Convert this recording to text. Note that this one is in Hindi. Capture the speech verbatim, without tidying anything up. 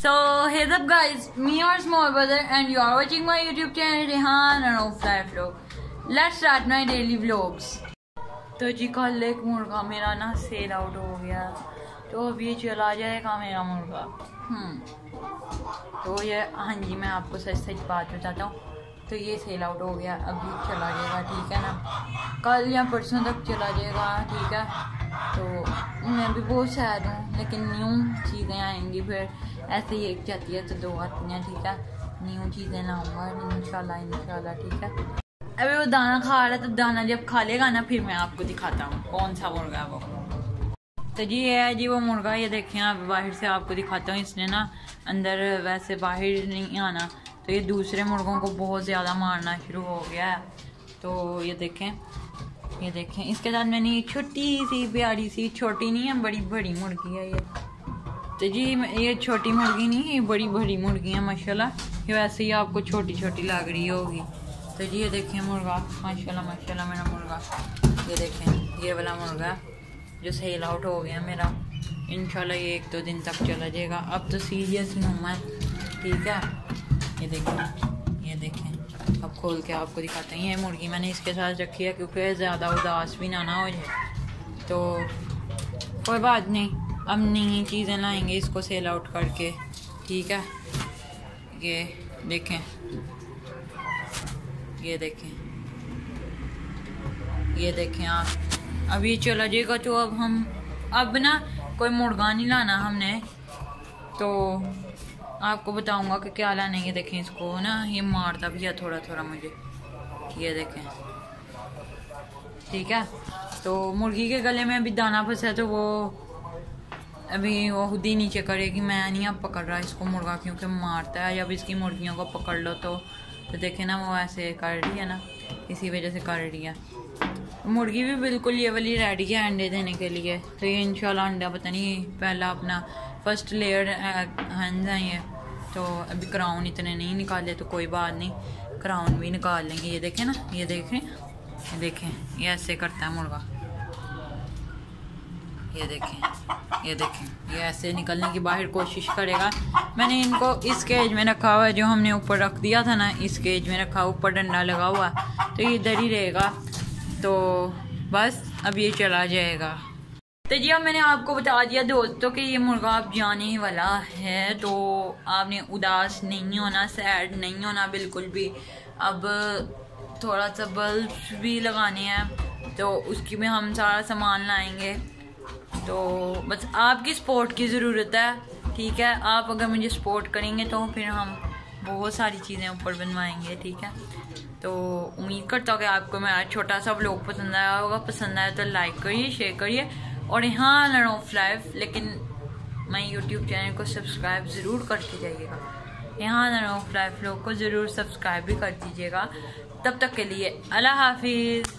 So heads up guys, me your small brother and you are watching my YouTube channel Rehan and of Life Vlog. Let's start my daily vlogs. तो जी कल एक मुर्गा मेरा ना सेल आउट हो गया, तो अब ये चला जाएगा मेरा मुर्गा। हम्म तो ये हाँ जी मैं आपको सच सच बात बताता हूँ, तो ये सेल आउट हो गया, अभी चला जाएगा, ठीक है ना, कल या परसों तक चला जाएगा, ठीक है। तो मैं भी बहुत सैड हूँ, लेकिन न्यू चीज़ें आएंगी, फिर ऐसे ही एक जाती है तो दो आती हैं, ठीक है। न्यू चीज़ें लाऊंगा इंशाल्लाह इंशाल्लाह, ठीक है। अभी वो दाना खा रहा है, तो दाना जब खा लेगा ना फिर मैं आपको दिखाता हूँ कौन सा मुर्गा है वो। तो जी ये है जी वो मुर्गा, ये देखें आप, बाहर से आपको दिखाता हूँ। इसने ना अंदर वैसे बाहर नहीं आना, तो ये दूसरे मुर्गों को बहुत ज़्यादा मारना शुरू हो गया है। तो ये देखें ये देखें इसके साथ मैंने ये छोटी सी प्यारी सी, छोटी नहीं है बड़ी बड़ी मुर्गी है ये। तो जी ये छोटी मुर्गी नहीं, ये बड़ी बड़ी मुर्गी है माशाल्लाह, ये वैसे ही आपको छोटी छोटी लग रही होगी। तो जी ये देखें मुर्गा, माशाल्लाह माशाल्लाह मेरा मुर्गा, ये देखें ये वाला मुर्गा जो सेल आउट हो गया मेरा, इंशाल्लाह ये एक दो दिन तक चला जाएगा। अब तो सीरियस ही हूँ मैं, ठीक है। ये देखें ये देखें अब खोल के आपको दिखाते हैं। ये मुर्गी मैंने इसके साथ रखी है क्योंकि ज़्यादा उदास भी ना ना हो जाए, तो कोई बात नहीं, अब नई चीज़ें लाएंगे इसको सेल आउट करके, ठीक है। ये देखें ये देखें ये देखें आप, अब ये चला जाएगा, तो अब हम अब ना कोई मुर्गा नहीं लाना हमने, तो आपको बताऊंगा कि क्या लाना है। ये देखें इसको ना, ये मारता भी है थोड़ा थोड़ा मुझे, ये देखें, ठीक है। तो मुर्गी के गले में अभी दाना फंसा है, तो वो अभी वो खुद ही नीचे करेगी, मैं नहीं अब पकड़ रहा इसको मुर्गा, क्योंकि मारता है। जब इसकी मुर्गियों को पकड़ लो तो तो देखे ना वो ऐसे कर रही है ना, इसी वजह से कर रही है। मुर्गी भी बिल्कुल ये वाली रेडी है अंडे देने के लिए, तो ये इंशाल्लाह अंडा पता नहीं पहला अपना फर्स्ट लेयर हंस हैं ये, तो अभी क्राउन इतने नहीं निकाले, तो कोई बात नहीं क्राउन भी निकाल लेंगे। ये देखें ना, ये देखें ये देखें ये ऐसे करता है मुर्गा, ये देखें ये देखें ये ऐसे निकलने की बाहर कोशिश करेगा। मैंने इनको इस केज में रखा हुआ है, जो हमने ऊपर रख दिया था ना, इस केज में रखा, ऊपर डंडा लगा हुआ, तो ये इधर ही रहेगा। तो बस अब ये चला जाएगा। तो जी अब मैंने आपको बता दिया दोस्तों कि ये मुर्गा अब जाने वाला है, तो आपने उदास नहीं होना, सैड नहीं होना बिल्कुल भी। अब थोड़ा सा बल्ब भी लगाने हैं, तो उसकी भी हम सारा सामान लाएंगे, तो बस आपकी सपोर्ट की ज़रूरत है, ठीक है। आप अगर मुझे सपोर्ट करेंगे तो फिर हम बहुत सारी चीज़ें ऊपर बनवाएंगे, ठीक है। तो उम्मीद करता हूँ कि आपको मेरा छोटा सा व्लॉग पसंद आया होगा, पसंद आया तो लाइक करिए, शेयर करिए, और यहाँ लर्न ऑफ लाइफ, लेकिन मैं यूट्यूब चैनल को सब्सक्राइब ज़रूर करके जाइएगा, यहाँ लर्न ऑफ लाइफ व्लॉग को ज़रूर सब्सक्राइब भी कर दीजिएगा। तब तक के लिए अल्लाह हाफिज़।